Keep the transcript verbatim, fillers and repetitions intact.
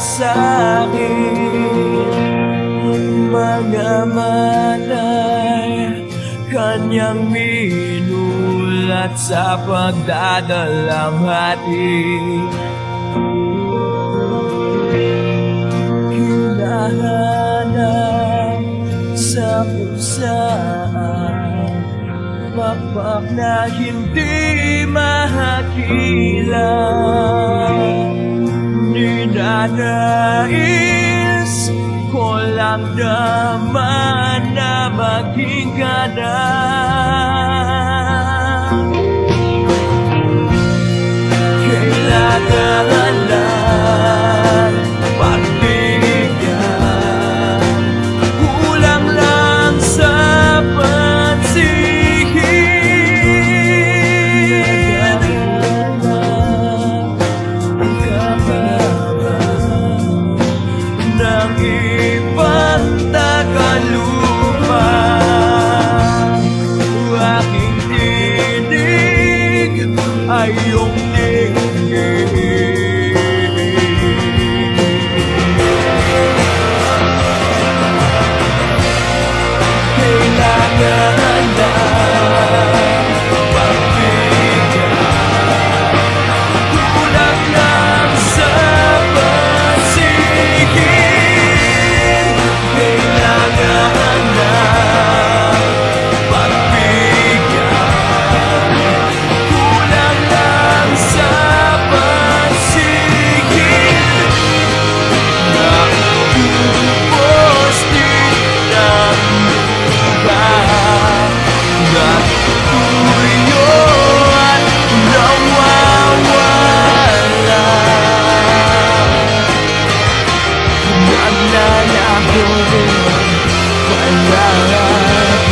sakit. Mga malay kanyang minulat sa pagdadalamhati. Hinahanap sa pusaan pakpak na hindi mahakila. Ninanais ko lang naman na maging ganap. Kailangan lang pagbigyan, kulang lang sa pansihin. Ang kababa ng ibang tagalupa, aking tinig ay iyong tingin. Kailangan lang pagbigyan, kulang lang sa pansihin. Kailangan lang pagbigyan, kulang lang sa pansihin. Nakubos din ng lupa, natutuyo at nawawala. Nagnanako din, wala